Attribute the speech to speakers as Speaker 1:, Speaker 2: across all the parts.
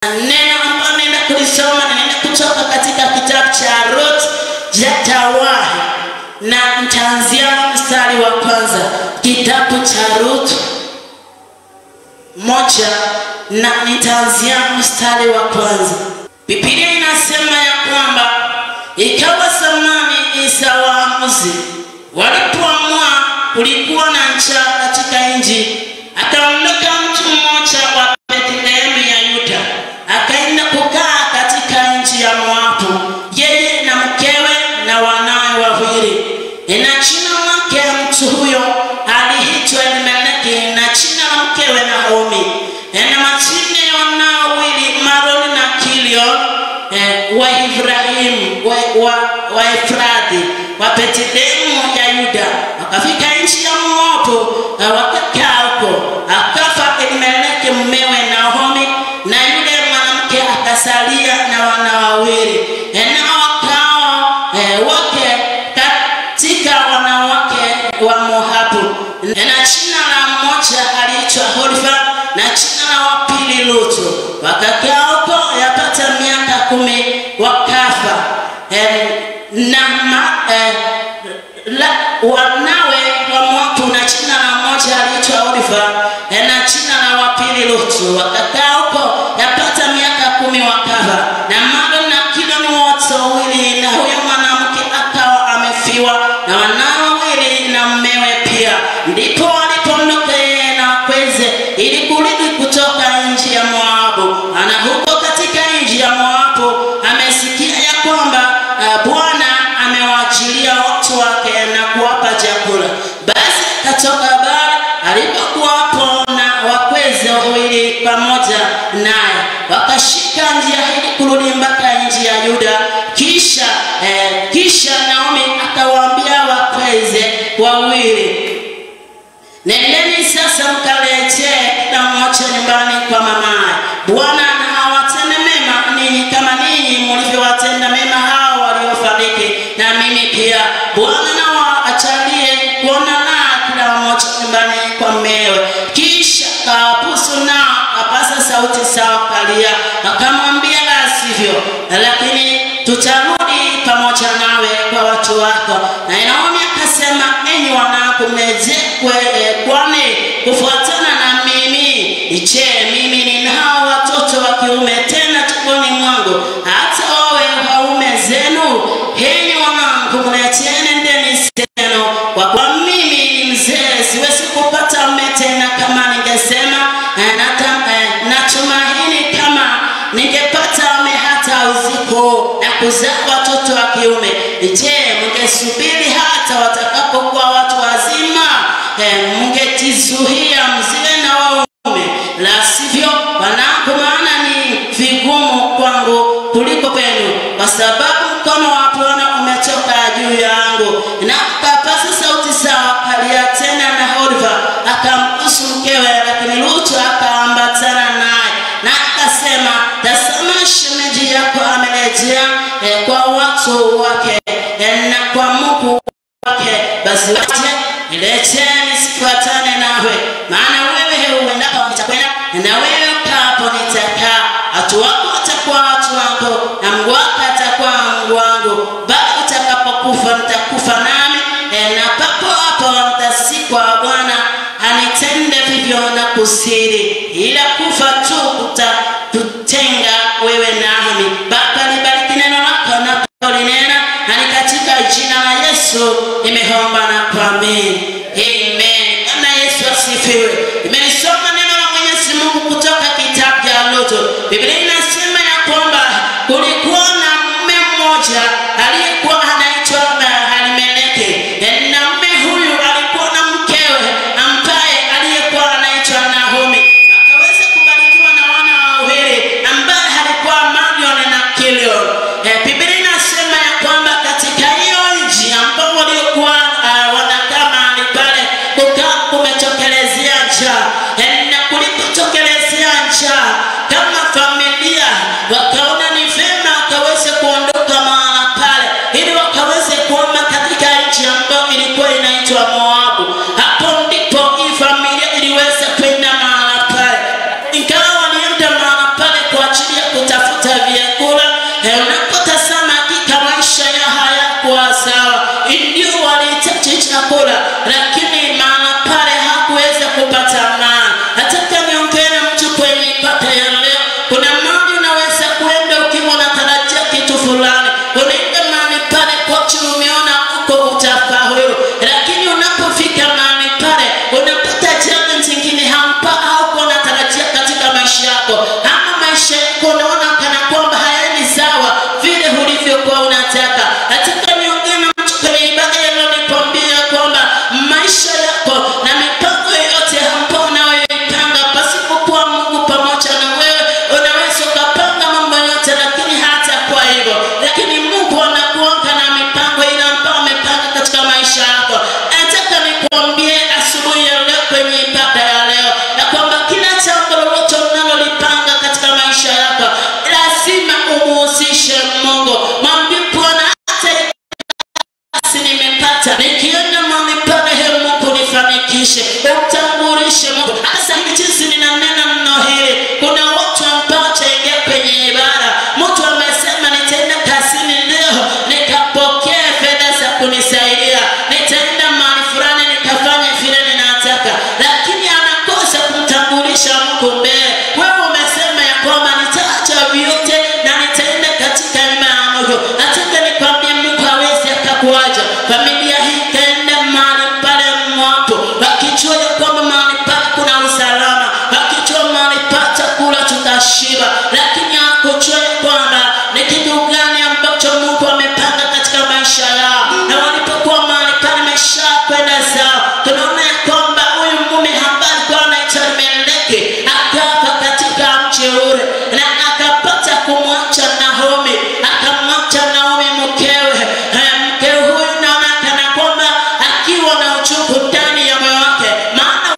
Speaker 1: Neno ambalo nenda kulisoma nenda kutoka katika kitabu cha Ruth Jatawahi, na nitaanzia mstari wa kwanza. Kitabu cha Ruth 1 na nitaanzia mstari wa kwanza. Biblia inasema ya kwamba ikawa zamani za waamuzi walipoamua kulikuwa na njaa katika nchi, akaondoka mtu mmoja wa Bethlehemu ya Yuda akaenda kukaa katika nchi ya Moabu, yeye na mkewe na wanawe wawili. Na jina lake mtu huyo aliitwa Elimeleki, na jina la mkewe Naomi. Na majina ya wanawe wawili Maloni na Kilion wa Ibrahimu wa Efrathi wa Bethlehemu ya Yuda. Wakafika nchi ya Moabu wakakaa huko. Akafa Elimeleki mumewe Naomi, na yule mwanamke akasalia na wana wawili. Na wakao wake katika wanawake wa Moabu. Na jina la mmoja aliitwa Orfa, na jina la wa pili Ruthu. Wakakaa huko yapata miaka 10 wakafa. Wanawe wa Moabu, na jina la mmoja aliitwa Orfa, na jina la wa pili Ruthu. Wakakaa huko yapata miaka 10 wakafa. Na Maloni na Kilion wote wawili, na huyo mwanamke akawa amefiwa na wanawe wawili na mmewe pia. Ndipo walipoondoka yeye na wakweze ili kurudi kutoka nchi ya Moabu. Ana huko katika nchi ya Moabu amesikia ya kwamba Bwana amewajilia watu wake na kuwapa chakula. Basi katoka bara alipokuwa hapo na wakweze wawili pamoja naye, wakashika njia ili kurudi mpaka nchi ya Yuda. Kisha Naomi akawaambia wakweze wawili, nendeni sasa mkaletee kila mmoja nyumbani kwa mamaye. Bwana na awatende mema ninyi kama ninyi mlivyowatenda mema hao waliofariki, na mimi pia. Bwana na waachalie kuona na kila mmoja nyumbani kwa mmewe. Kisha kawabusu na apasa sauti sawa kalia, akamwambia la sivyo, lakini tutarudi pamoja nawe kwa watu wako. Na Naomi akasema, enyi wanangu, mnezekwe kwani kufuatana na mimi? Je, mimi ninao watoto wa kiume tena tumboni mwangu, hata wawe waume zenu? Enyi wanangu, mleteni ndeni zenu, kwa kuwa mimi ni mzee, siwezi kupata mume tena. Kama ningesema natumaini kama ningepata mume hata usiku na kuzaa watoto wa kiume. Je, mngesubiri hata watakapokuwa watu wazima? Mngetizuia mzee na waume, la sivyo wanangu, maana ni vigumu kwangu kuliko kwenu, kwa sababu mkono wa Bwana umetoka juu yangu. Na akapasa sauti sawa kalia tena, na Orfa akambusu mkewe, lakini Ruthu akaambatana naye. Na akasema, tazama, shemeji yako amerejea kwa watu wake na kwa Mungu wake. Basi leteni sifuatane nawe, maana wewe uendako nitakwenda, na wewe ukapo nitakaa. Watu wako watakuwa watu wangu, na Mungu wako atakuwa Mungu wangu. Bali utakapokufa nitakufa nami, na papo hapo nitazikwa. Bwana anitende vivyo na kusiri, ila kufa tu kutakutenga wewe nami. Baba, libariki neno lako na kulinena, na ni katika jina la Yesu nimeomba na kuamini. Amen. Bwana Yesu asifiwe. Nimelisoma neno la Mwenyezi Mungu kutoka kitabu cha Ruth. Biblia inasema ya kwamba kulikuwa na mume mmoja aliyekuwa anaitwa Elimeleki, na mume huyu alikuwa na mkewe ambaye aliyekuwa anaitwa Naomi. Akaweza kubarikiwa na wana wawili ambaye alikuwa Maloni na Kilion. Biblia inasema ya kwamba katika hiyo nchi ambao waliokuwa wanakaa mahali pale kumetokelezea njaa, na kulipotokelezea njaa kama familia wakaona ni vema akaweze kuondoka mahali kupata vyakula. Unapotazama hakika maisha ya hayakuwa sawa. Ndio walihitaji chakula, lakini maana pale hakuweza kupata maana. Nataka niongee na mtu kwenye ibada ya leo. Kuna mahali unaweza kuenda ukiwa unatarajia kitu fulani. Unaenda mahali pale kochi umeona uko utafaulu, lakini unapofika mahali pale unapata jambo zingine hauko unatarajia katika maisha yako. Ama maisha yako unaona kana kwamba hayaendi sawa vile ulivyokuwa unataka. Nataka niongee na mtu kwenye ibada ya leo nikwambie kwamba maisha yako na mipango yote ambayo unayoipanga pasipokuwa Mungu pamoja na wewe, unaweza ukapanga mambo yote lakini hata kwa hivyo, lakini Mungu anakuanga na mipango ile ambayo amepanga katika maisha yako. Nataka nikwambie asubuhi ya leo kwenye ibada ya leo ya kwamba kila jambo lolote unalolipanga katika maisha yako lazima umuhusishe Mungu. Mwambie Bwana, hata nimepata nikienda mahali pale, Mungu nifanikishe, utambulishe Mungu. Hasa jinsi ninanena mno hili, kuna watu ambao wataingia kwenye ibada, mtu amesema nitaenda kazini leo nikapokea fedha za kunisaidia, nitaenda mahali fulani nikafanya vile ninataka, lakini anakosa kumtambulisha Mungu mbele. Wewe umesema ya kwamba nitaacha vyote na nitaenda katika nyumba ya Mungu. Nataka nikwambie Mungu hawezi akakuacha. Familia hii ikaenda mahali pale mwapo wakijua ya kwamba mahali pale kuna usalama, wakijua mahali pale chakula tutashiba, lakini hakujua ya kwamba ni kitu gani ambacho Mungu amepanga katika maisha yao. Na walipokuwa mahali pale maisha kwenda sawa, tunaona ya kwamba huyu mume ambaye alikuwa anaitwa Elimeleki akafa katika mji ule na akapata kumwacha Naomi, akamwacha Naomi mkewe. Mke huyu naona kana kwamba akiwa na uchungu ndani ya moyo wake, maana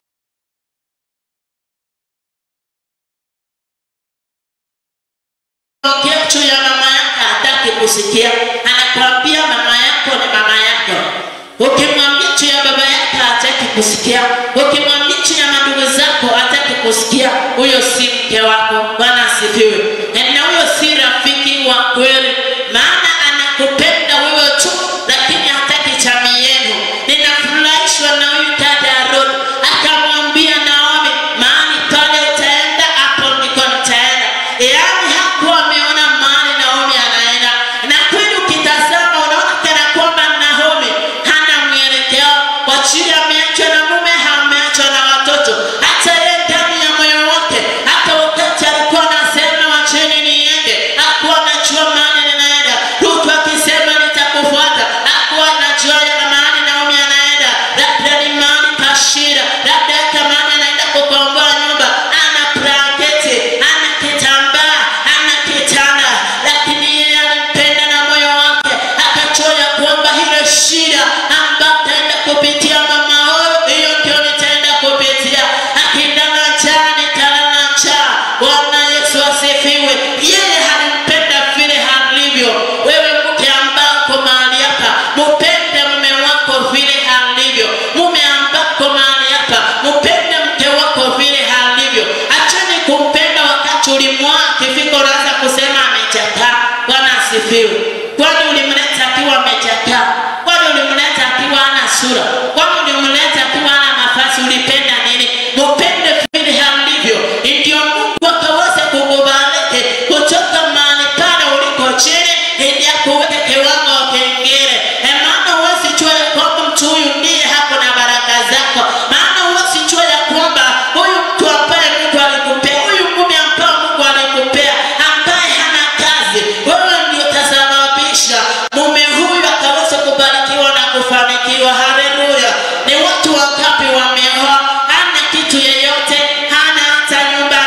Speaker 1: juu ya mama yake hataki kusikia. Anakuambia mama yako ni mama yako. Ukimwambia juu ya baba yako hataki kusikia. Ukimwambia juu ya ndugu zako hataki kusikia. Huyo si mke wako. Bwana asifiwe. Na huyo si rafiki wa kweli, maana anakupenda wewe tu lakini hataki jamii yenu. Ninafurahishwa na huyu dada Ruth, akamwambia Naomi, mahali pale utaenda hapo ndiko nitaenda. Yaani hakuwa ameona mahali Naomi anaenda. Na kweli ukitazama unaona kana kwamba Naomi hana mwelekeo, kwa chini ameachwa na mume, ameachwa na watoto. Hata yeye ndani ya moyo wake, hata wakati alikuwa anasema wacheni niende, hakuwa anajua mahali ninaenda. Ruth akisema nitakufuata, hakuwa anajua ya mahali Naomi anaenda. Labda ni mahali pa shida, labda kama anaenda kukomboa nyumba, ana blanketi, ana kitambaa, ana kitanda, lakini yeye alimpenda na moyo wake, akajua ya kwamba ile shida ambayo ataenda kupitia mama huyo, hiyo ndio nitaenda kupitia. Akilala njaa nitalala njaa. Bwana Yesu asifiwe. Yeye alimpenda vile alivyo. Wewe mke ambaye uko mahali hapa, mpende mume wako vile alivyo. Mume ambaye uko mahali hapa, mpende mke wako vile alivyo. Acheni kumpenda wakati ulimwoa kifika unaanza kusema amechakaa. Bwana asifiwe. Kwani ulimleta akiwa amechakaa? Kwani ulimleta akiwa hana sura? Kwani ulimleta akiwa hana nafasi? Ulipenda nini? Mpende vile alivyo, ndio Mungu akaweza kukubariki kutoka mahali pale uliko chini ili akuweke kiwango kingine. Maana huwezi jua ya kwamba mtu huyu ndiye hako na baraka zako. Maana huwezi jua ya kwamba huyu mtu ambaye Mungu alikupea, huyu mume ambaye Mungu alikupea ambaye hana kazi, wewe ndio utasababisha mume huyu akaweza kubarikiwa na kufanikiwa. Haleluya. Ni watu wangapi wameoa hana kitu yeyote, hana hata nyumba,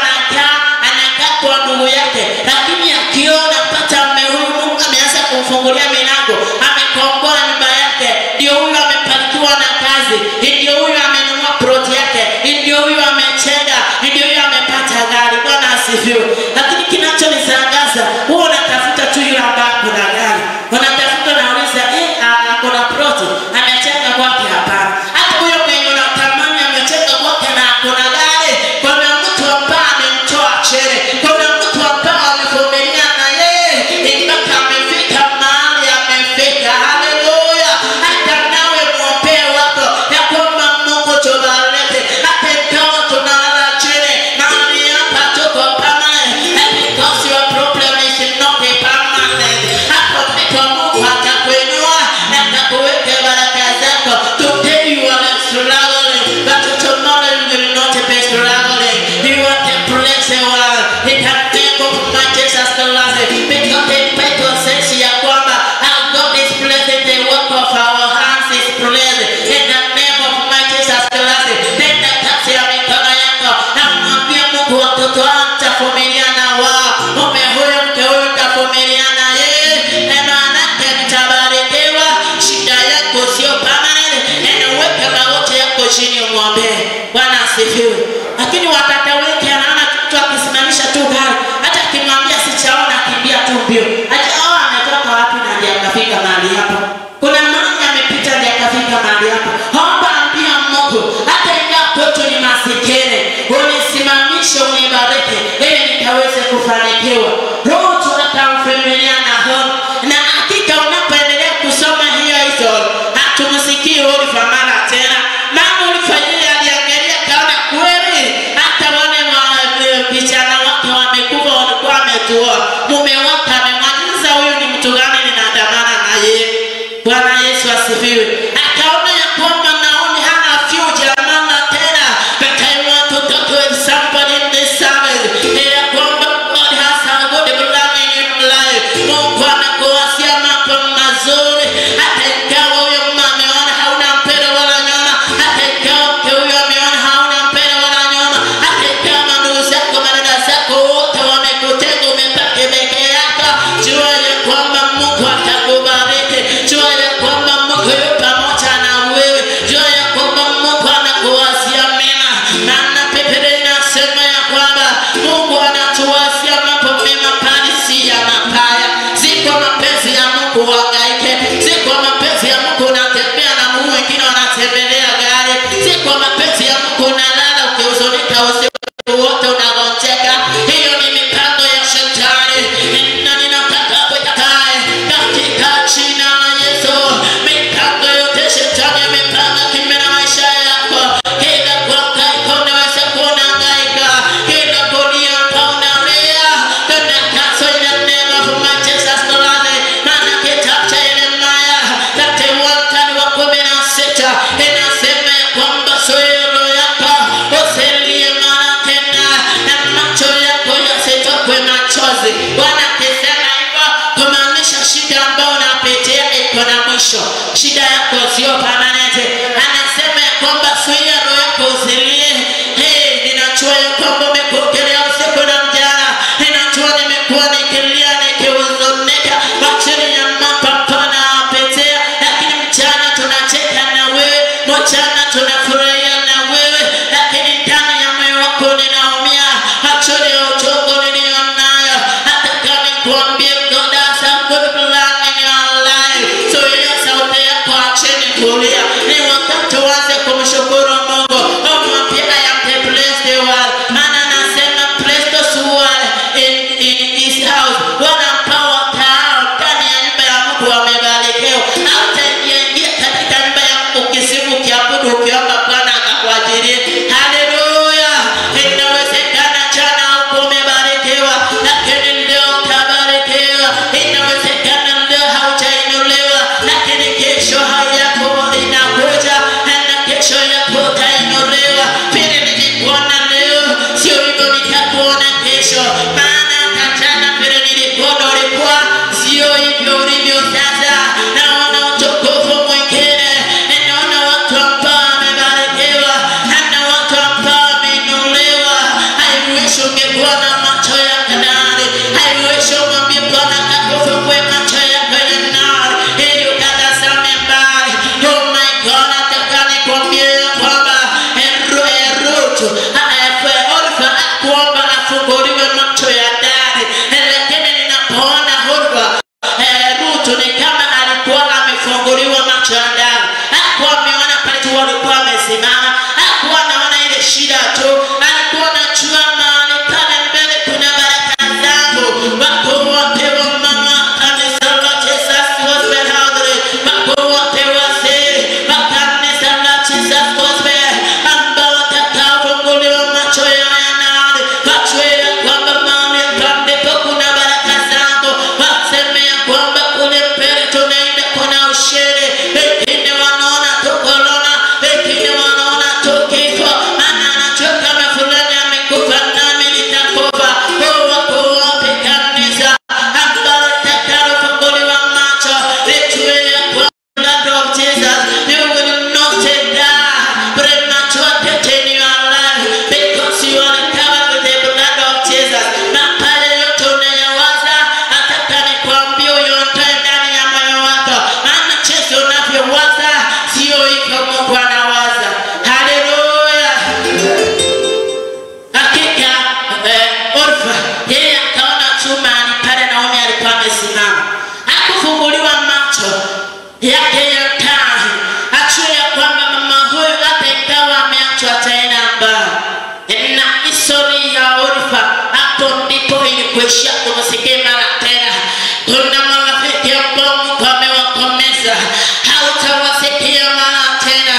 Speaker 1: anakaa kwa ndugu yake, lakini akiona pata mume huyu Mungu ameanza kumfungulia milango, amekomboa nyumba yake, ndio huyu amebarikiwa na kazi, ndio huyu amenunua plot yake, ndio huyu amechenga, ndio huyu amepata gari. Bwana asifiwe. Lakini kinachonishangaza, huwa unatafuta tu yule ambaye kuna gari, unatafuta na uliza kuna plot amechenga kwake. Hapana, hata huyo mwenye unatamani amechenga kwake na kuna gari, kuna mtu ambaye amemtoa chini, kuna mtu ambaye amevumilia mbio. Acha ametoka wapi na ndiye akafika mahali hapa. Kuna mmoja amepita ndiye akafika mahali hapa. Omba ambia Mungu, hata ingawa kwetu ni masikini, unisimamishe unibariki ili nikaweze kufanikiwa. Roho tunakamfemilia na hofu. Na hakika unapoendelea kusoma hizo hatumsikii Oliver mara tena. Mama Oliver yeye aliangalia kaona kweli hata wale vijana wake wamekufa, walikuwa wametua. Mume wake amemaliza, huyu ni mtu gani ninaandamana na yeye? Bwana Yesu asifiwe. Akaona ya kwamba Naomi hana future mama tena. But I want to talk to somebody in this service. Ya kwamba God has a good plan in your life. Mungu anakuwasia mambo mazuri. Hata ingawa huyo mama ameona hauna mpendo wala nyama. Hata ingawa huyo ameona hauna mpendo wala nyama. Hata ingawa ndugu zako, madada zako wote wamekutenga, umepaki peke yako. Jua ya kwamba Mungu atakubariki. Jua ya kwamba Mungu yupo pamoja na wewe. Jua ya kwamba Mungu anakuwasia mema. Maana Biblia inasema ya kwamba Mungu anatuwasia mambo mema bali si ya mabaya. Si kwa mapenzi ya Mungu uhangaike. Si kwa mapenzi ya Mungu unatembea na Mungu wengine wanatembelea gari. Si kwa mapenzi ya Mungu unalala ukihuzunika usiku wote unagonjeka. Hiyo ni mipango ya shetani. Na ninataka kutakae katika jina la Yesu. Mipango yote shetani amepanga kinyume na maisha yako. Kila kuhangaika unaweza kuhangaika. Kila kulia unalia. Kuna kaso ina neno from Jesus Christ. Maana kitabu cha Yeremia 31:16 inasema ya kwamba soyo yako usilie mara tena na macho yako yasitokwe machozi. Bwana akisema hivyo kumaanisha shida ambayo unapitia iko na mwisho. Shida yako sio permanent. Anasema ya kwamba soyo yako usilie. Ninajua ya kwamba umekukelea usiku na mchana. Ninajua nimekuwa nikilia nikihuzunika kwa ajili ya mambo ambayo napitia, lakini mchana tunacheka na wewe, mchana tunafurahia na wewe, lakini ndani ya moyo wako ninaumia kwa ajili ya uchungu nilionayo. Hata kama nikuambie God has a good plan in your life. So hiyo sauti yako acheni kulia. Ni wakati uanze kumshukuru Mungu. Umwambie I am the blessed one. Maana anasema blessed those who are in his house. Wana ambao wakao ndani ya nyumba ya Mungu wamebarikiwa. Hautaingia katika nyumba ya Mungu ukisifu, ukiabudu, ukiomba Bwana akakuajirie. Haleluya. Inawezekana jana huko umebarikiwa, lakini leo utabarikiwa. Inawezekana leo haujainuliwa, lakini kesho hayako inakuja na kesho yako utainuliwa. Vile nilikuona leo sio hivyo nitakuona kesho. Maana hata jana vile nilikuona ulikuwa sio hivyo ulivyo sasa. Naona utukufu mwingine. Naona watu ambao wamebarikiwa. Na watu ambao wameinuliwa. I wish ungekuwa na macho ya kanari. I wish umwambie Bwana akakufungue macho yako ya nari ili ukatazame mbali. Oh my God, nataka nikwambie ya kwamba Ruth Oliver akuomba afunguliwe macho ya ndani, lakini ninapoona Ruth ni kama alikuwa amefunguliwa macho ya ndani. Hakuwa ameona pale tu walikuwa wamesimama. Hakuwa anaona ile shida tu. Alikuwa anajua mahali pale mbele kuna baraka zangu. Wako wote wa mama kanisa la Jesus Gospel House. Wako wote wazee wa kanisa la Jesus Gospel ambao watakaofunguliwa macho yao ya ndani. Wajue ya kwamba mahali pale kuna baraka zangu. Naomi alikuwa amesimama. Hakufunguliwa macho yake ya taa, ajue ya kwamba mama huyu hata ikawa ameachwa tena mbali. Na historia ya Orfa hapo ndipo ilikuishia kumsikia mara tena. Kuna marafiki ambao Mungu amewakomeza, hautawasikia mara tena,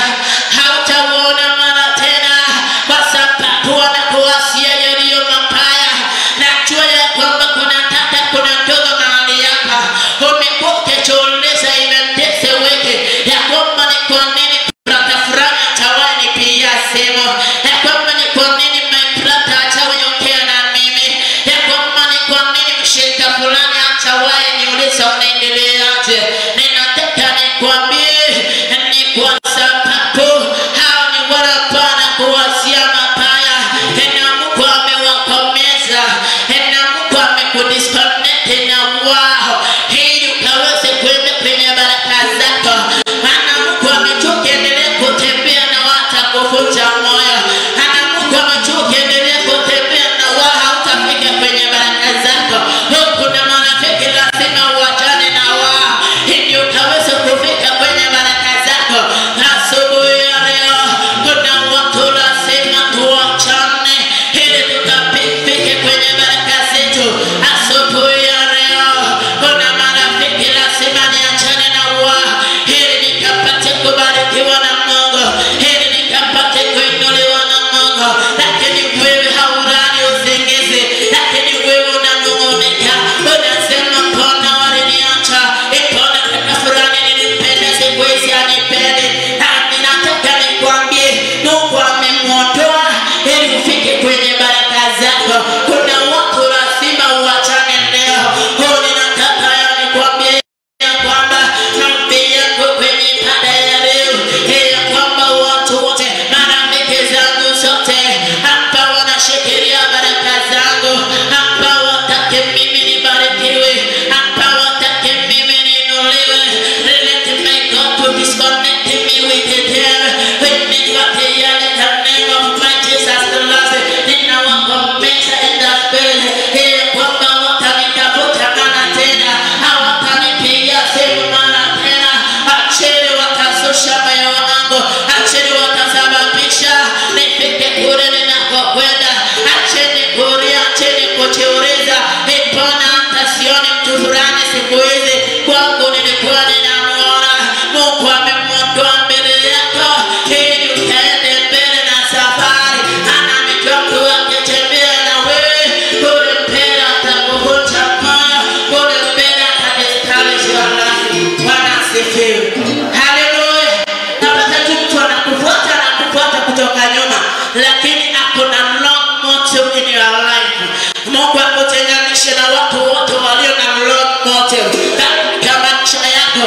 Speaker 1: hautawaona mara tena, kwa sababu wanakuwasia yaliyo mabaya. Najua ya kwamba kuna tata, kuna ndogo mahali hapa umekuwa ukijiuliza imendese weke ya kwamba ni kwa nini brata fulani atawahi nipigia simu, ya kwamba ni kwa nini my brother atawahi ongea na mimi, ya kwamba ni kwa nini mshirika fulani atawahi niuliza unaendeleaje. Ninataka nikwambie ni kwa sababu hao ni wale ambao wanakuwasia mabaya, na Mungu amewakomeza, na Mungu amekudisconnect na wao ili ukaweze kwenda kwenye baraka zako. Maana Mungu amechoka endelea kutembea na watakuvunja moyo. Maana Mungu amechoka endelea kutembea na wao hautafika kwenye baraka zako. Kuna marafiki lazima uachane na wao ili ukaweze kufika kwenye baraka zako. Asubuhi ya leo kuna watu lazima tuachane ili tukafike kwenye baraka zetu. Asubuhi ya leo kuna marafiki lazima niachane na wao ili nikapate kubarikiwa na Mungu, ili nikapate kuinuliwa na Mungu. Lakini wewe haulali usingizi, lakini wewe unanung'unika, unasema mbona waliniacha, mbona kaka fulani nilimpenda siku hizi hanipendi. Ninataka nikwambie Mungu amemwondoa ili ufike kwenye baraka zako. Kuna watu lazima uachane leo. Ninataka nikwambie ya kwamba maombi yako kwenye ibada ya leo, ya kwamba watu wote, marafiki zangu zote hapa wanashikilia baraka zangu, hapa watake mimi nibarikiwe, hapa watake mimi niinuliwe. Let my God to disconnect me with the devil. When me got the yell in the name of my Jesus the Lord, ninawakomeza in the spirit, ya kwamba watanitafuta mara tena, hawatanipigia simu mara tena. Acheni watazusha moyo wangu, acheni watasababisha nifike kule ninakokwenda. Acheni kulia, acheni kujiuliza, mbona hata sioni mtu fulani siku hizi. Kwangu nilikuwa ninamuona. Mungu amemwondoa mbele yako ili ukaende mbele na safari. Ana michongo akitembea na wewe kule mbele, atakuvunja moyo kule mbele, atadiscourage your life. Bwana asifiwe. Haleluya. Napata tu mtu anakufuata kutoka nyuma, lakini hakuna long motive in your life. Mungu akutenganishe na watu wote walio na long motive katika maisha yako.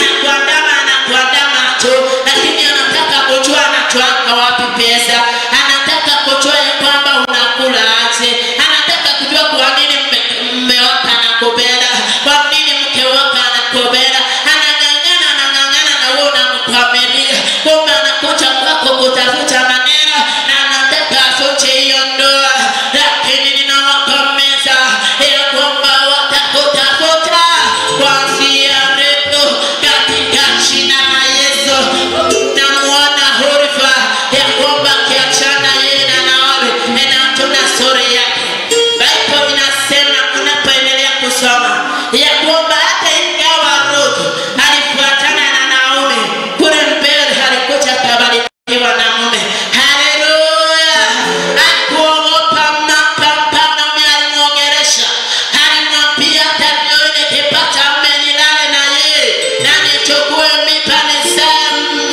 Speaker 1: Anakuandama tu, lakini anataka kujua anatoa wapi pesa, anataka kujua ya kwamba unakula aje, anataka kujua kwa nini mume wako anakupenda, kwa nini mke wako anakupenda. Anang'ang'ana na wewe unamkwamilia, kumbe anakuja kwako kutafuta maneno na anataka afiche hiyo ndoa. Lakini ninawakomeza ya kwamba watakutafuta kuanzia leo katika jina la Yesu. Namuona Orfa ya kwamba kiachana yeye na Naomi, na tuna story yake. Bible inasema unapoendelea kusoma ya kwamba hata ingawa Ruth alifuatana na Naomi kule mbele, alikuja kubarikiwa na mume. Haleluya. Hakuogopa mpaka alimwongelesha, alimwambia hata leo nikipata mume nilale na yeye na nichukue mimba nizae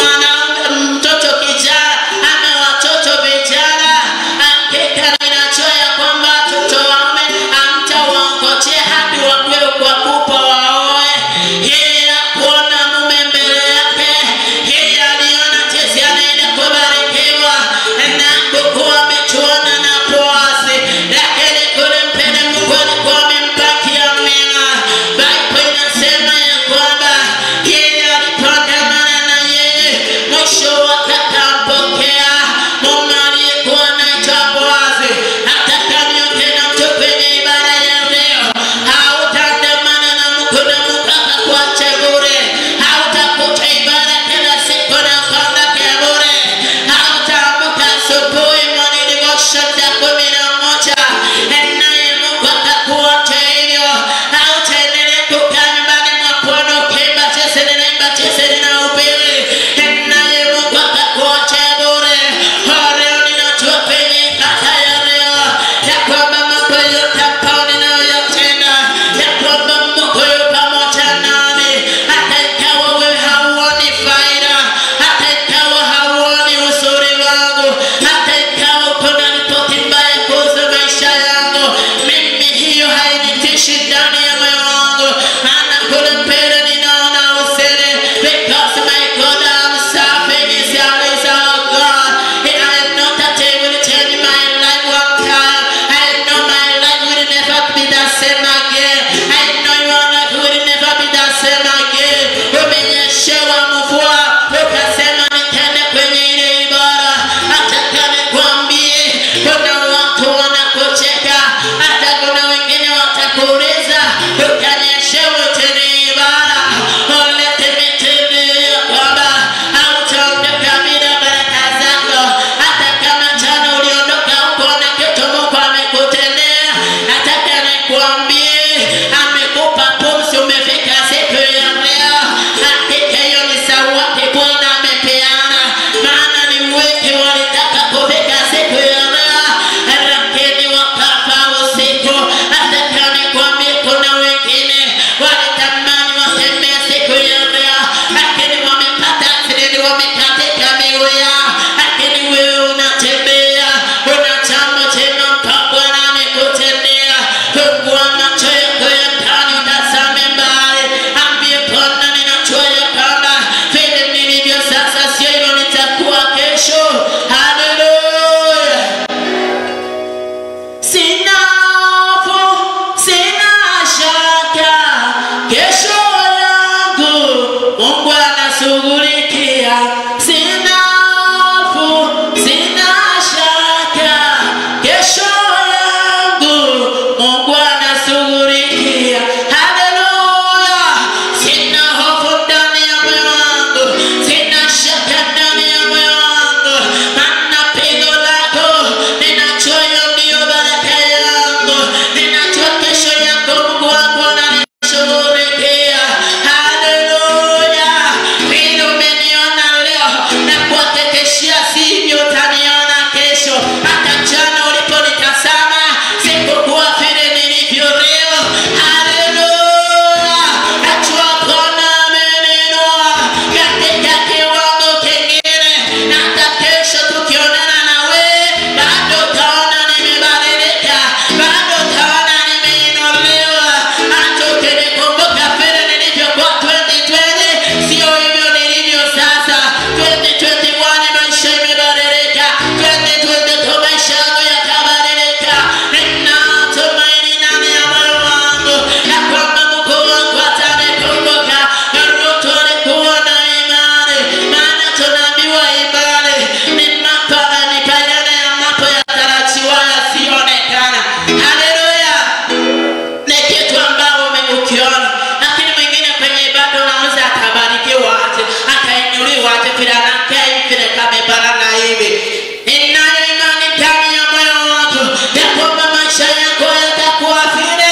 Speaker 1: mtoto kijana ama watoto vijana. Hakika ninajua ya kwamba watoto waume hamtawaongojea hadi wakuwe kwa kupa wa amekupa pumzi, umefika siku ya leo. Hakika hiyo ni zawadi Bwana amepeana, maana ni wengi walitaka kufika siku ya leo, lakini wakafa usiku. Nataka nikwambie kuna wengine walitamani watembee siku ya leo, lakini wamepata accident, wamekatika miguu yao. Lakini wewe unatembea, una jambo jema Bwana amekutendea. Fungua macho yako ya ndani, utazame mbali, ambie Bwana, ninajua ya kwamba vile nilivyo sasa sio hivyo nitakuwa kesho. Haleluya. Sina hofu, sina shaka, kesho yangu Mungu anashughulikia. Sina hofu, sina shaka, kesho yangu Mungu anashughulikia. Haleluya. Sina hofu ndani ya moyo wangu, sina shaka ndani ya moyo wangu, maana pigo lako ninajua hiyo ndiyo baraka yangu. Ninajua kesho yako Mungu wangu ananishughulikia. Haleluya. Vile umeniona leo na kuhakikishia sivyo utaniona kesho. Hata jana uliponitazama sikukuwa vile nilivyo leo. Haleluya. Najua Bwana ameninua katika kiwango kingine, na hata kesho tukionana na wewe bado utaona nimebadilika, bado utaona nimeinuliwa. Hata ukinikumbuka vile nilivyokuwa 2020 sio hivyo nilivyo sasa. 2021 maisha imebadilika, 2022 maisha yangu yakabadilika. Ninatumaini ndani ya moyo wangu ya kwamba Mungu wangu atanikumbuka. Rutu alikuwa na imani, maana tunaambiwa imani ni bayana ya mambo yatarajiwa yasiyoonekana. Haleluya. Ni kitu ambao ukiona, lakini mwingine kwenye ibada unaweza akabarikiwa aje, akainuliwa aje, vile anakaa hivi, vile kamebana na hivi. Ninayo imani ndani ya moyo wangu ya kwamba maisha yako yatakuwa vile.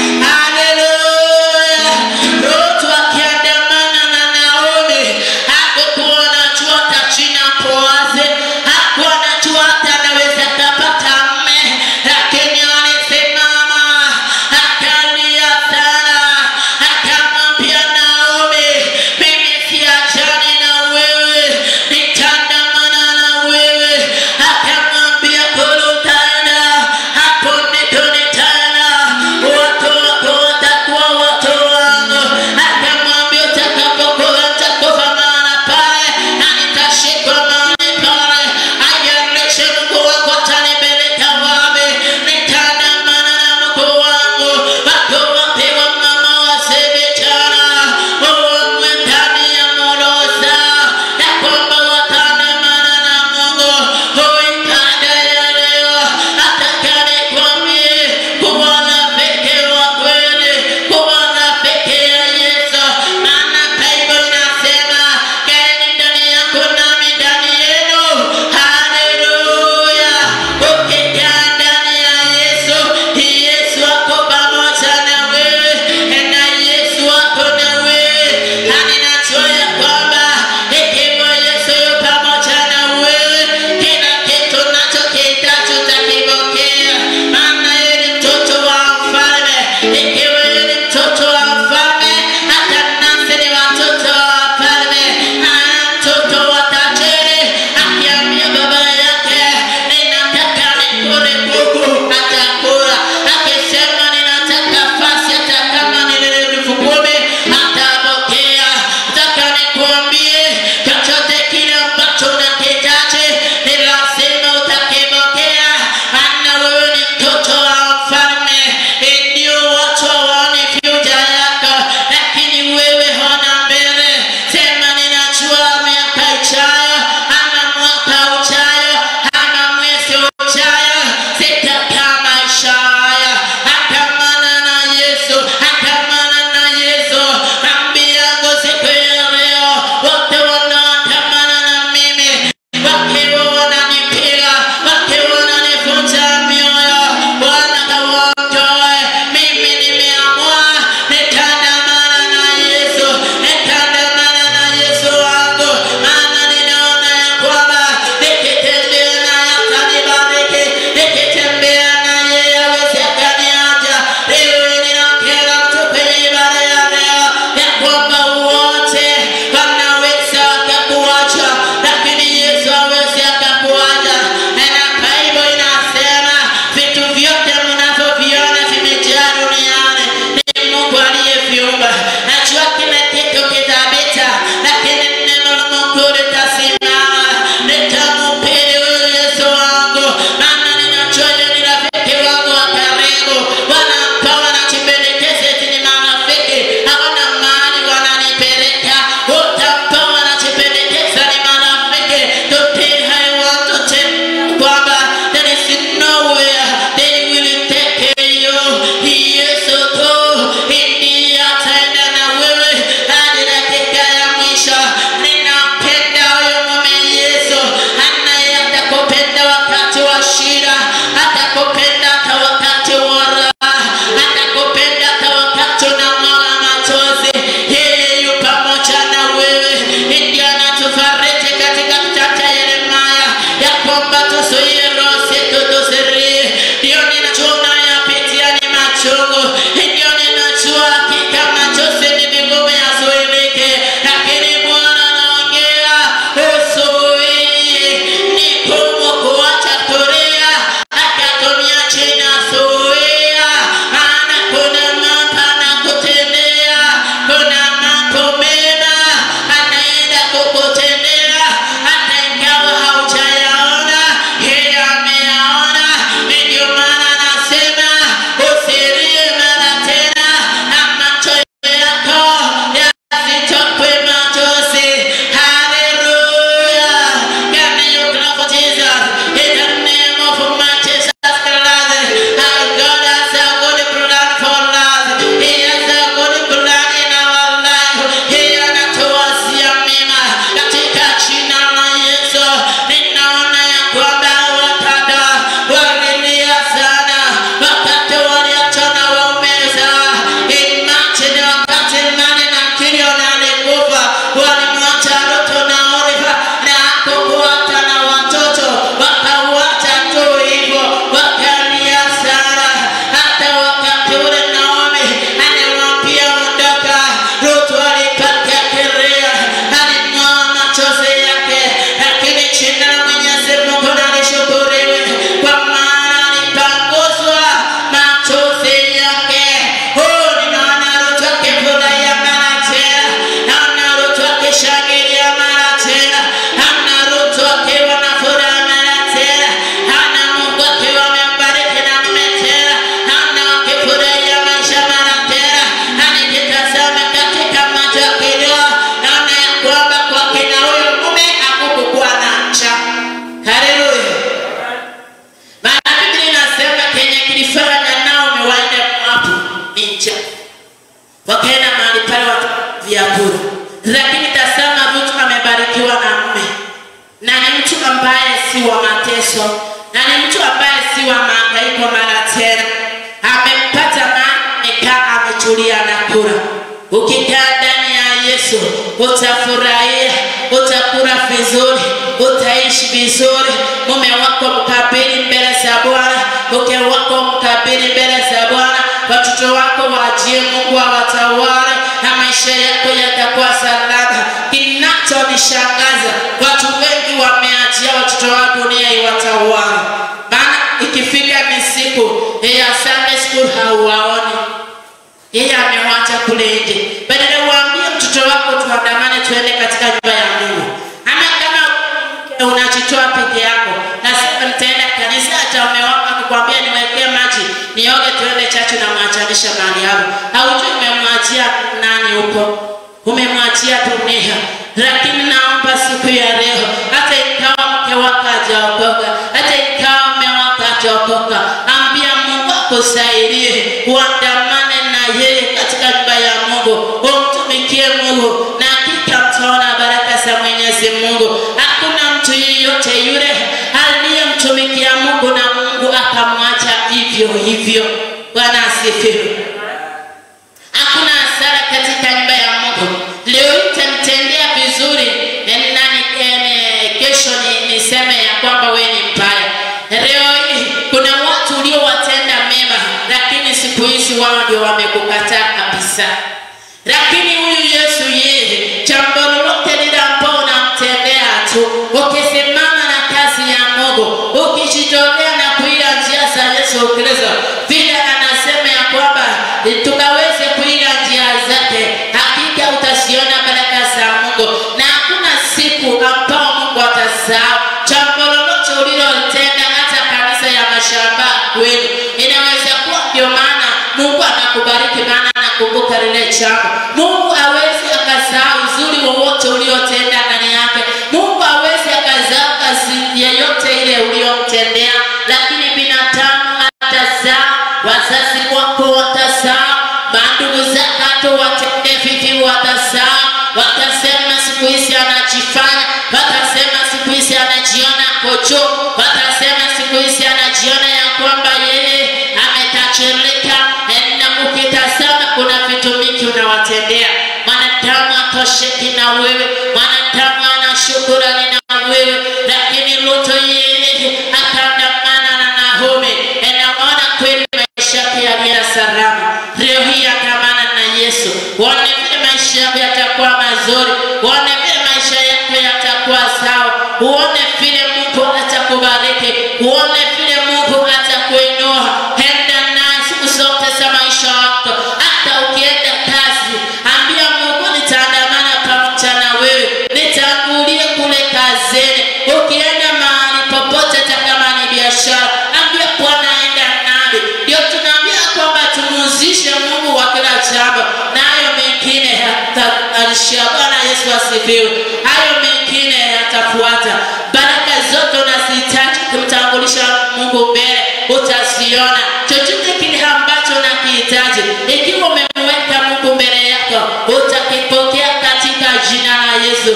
Speaker 1: Haleluya. Rutu akiandamana na Naomi hakuwa anajua atachina Boazi, hakuwa anajua hata anaweza kapata mme, lakini alisimama akalia sana, akamwambia Naomi, mimi siachani na wewe, nitaandamana na wewe. Akamwambia kule utaenda, hapo ndipo nitaenda, watu wako watakuwa watu wangu. Akamwambia utakapokuwa nitakufa mahali pale na nitashikwa mahali pale. Haijalishi Mungu wako atanipeleka wapi, nitaandamana na Mungu wangu. Wako wapi wamama wasichana wamwe ndani ya moyo zao ya kwamba wataandamana na Mungu. Ibada ya leo nataka nikwambie, kuwa rafiki wa kweli, kuwa rafiki ya Yesu, maana Biblia inasema kaeni ndani yangu nami ndani yenu. Haleluya. Ukikaa ndani ya Yesu, Yesu ako pamoja na wewe, na Yesu ako na wewe. Na ninajua ya kwamba ikiwa Yesu yu pamoja na wewe, kila kitu unachokihitaji utakipokea, maana yeye ni mtoto wa mfalme. Ikiwa yeye ni mtoto wa mfalme, hata nasi ni watoto wa mfalme. Mtoto wa tajiri akiambia baba yake, ninataka nikule kuku, atakula. Akisema ninataka fasi, hata kama ni 10,000 atapokea. Nataka nikuambie, chochote kile ambacho unakihitaji ni lazima utakipokea, maana wewe ni mtoto wa mfalme. Ndio watu waone future yako. kura. Lakini tazama, Ruth amebarikiwa na mume, na ni mtu ambaye si wa mateso, na ni mtu ambaye si wa mahangaiko mara tena. Amempata amekaa ametulia na kura. Ukikaa ndani ya Yesu utafurahia, utakula vizuri, utaishi vizuri. Mume wako mkabili mbele za Bwana, mke wako mkabili mbele za Bwana, watoto wako wajie Mungu awatawale, na maisha yako yatakuwa salama. Kinachonishangaza, watu wengi wameachia watoto wa dunia iwatawale. Maana ikifika ni siku ya Sunday school hauwaoni. Yeye amewacha kule nje. Badala uambie mtoto wako tuandamane tuende katika nyumba ya Mungu. Ama kama unajitoa peke yako, na sasa mtaenda kanisa, hata mume wako akikwambia niwekee maji nioge tuende chachu na mwachanisha mali yako. Haujui umemwachia nani huko? Umemwachia dunia. Lakini naomba siku ya leo, hata ikawa mke wako hajaokoka, hata ikawa mume wako hajaokoka, ambia Mungu akusaidie uandamane na yeye katika nyumba ya Mungu, umtumikie Mungu, na hakika mtaona baraka za Mwenyezi Mungu. Hakuna mtu yeyote yule aliyemtumikia Mungu na Mungu akamwacha hivyo hivyo. Bwana asifiwe. Hakuna hasara katika nyumba ya Mungu. Leo itamtendea vizuri, kesho niseme ya kwamba wewe ni mbaya. Leo hii kuna watu uliowatenda mema, lakini siku hizi wao ndio wamekukataa kabisa. Lakini huyu Yesu, yeye jambo lolote lile ambalo unamtendea tu, ukisimama na kazi ya Mungu, ukijitolea na kuiga njia za Yesu Kristo, vile anasema ya kwamba tukaweze kuiga njia zake, hakika utasiona baraka za Mungu. Na hakuna siku ambao Mungu atasahau jambo lolote ulilotenda, hata kanisa ya mashamba kwenu. Inaweza kuwa ndio maana Mungu anakubariki, maana anakumbuka lile jambo. Mungu hawezi akasahau uzuri wowote uliotenda ndani yake. Mungu hawezi akasahau kazi yoyote ile uliyomtendea. Lakini binadamu atasahau, wazazi wako watasahau, bandugu zako hata watende vipi watasahau. Watasema siku hizi anajifanya, watasema siku hizi anajiona kocho, watasema siku hizi anajiona ya kwamba yeye ametachirika. Na ukitazama kuna vitu mingi unawatendea. Mwanadamu atosheki na wewe, mwanadamu ana shukrani na wewe. Lakini Lutu yeye akandamana na Naomi, anaona kweli maisha yake ya salama. Leo hii andamana na Yesu, uone vile maisha yako yatakuwa mazuri, uone vile maisha yako yatakuwa sawa, uone vile Mungu atakubariki, uone vile Mungu atakuinua. Henda na siku zote za maisha yako. Hata ukienda kazi, ambia Mungu nitaandamana pamoja na wewe, nitangulie kule kazini. Ukienda mahali popote, hata kama ni biashara, ambia Bwana aenda nami. Ndio tunaambia kwamba tumuzishe Mungu wa kila jambo, na hayo mengine alishia. Bwana Yesu asifiwe. Hayo mengine yatafuata. Baraka zote unazihitaji kumtangulisha Mungu mbele, utasiona. Chochote kile ambacho unakihitaji, ikiwa umemweka Mungu mbele yako, utakipokea katika jina la Yesu.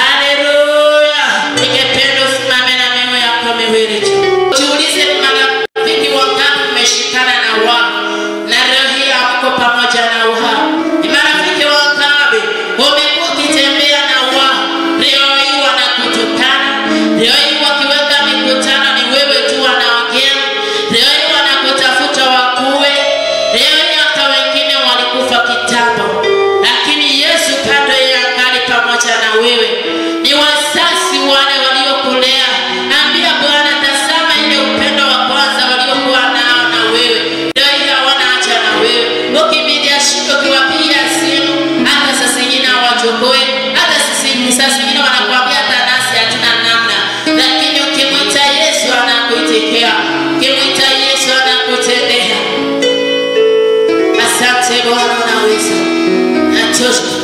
Speaker 1: Haleluya. Ningependa usimame na mioyo yako miwili tu. Jiulize, marafiki wangapi umeshikana na wao, na leo hii hamko pamoja na wao? Ni marafiki wangapi umekuwa ukitembea na wao, leo hii wanakutukana, leo hii wakiweka mikutano ni wewe tu wanaongea, leo hii wanakutafuta wakuwe, leo hii hata wengine walikufa kitambo, lakini Yesu kando ya angali pamoja na wewe. Ni wazazi wale waliokulea, ambia Bwana tazama ile upendo wa kwanza waliokuwa nao na wewe, leo hii hawana haja na wewe. Ukipigia shida, ukiwapigia simu, hata saa zingine hawachukui, hata saa zingine wanakuambia hata nasi hatuna namna. Lakini ukimwita Yesu anakuitikia, ukimwita Yesu anakutendea. Asante Bwana, unaweza. Natosha.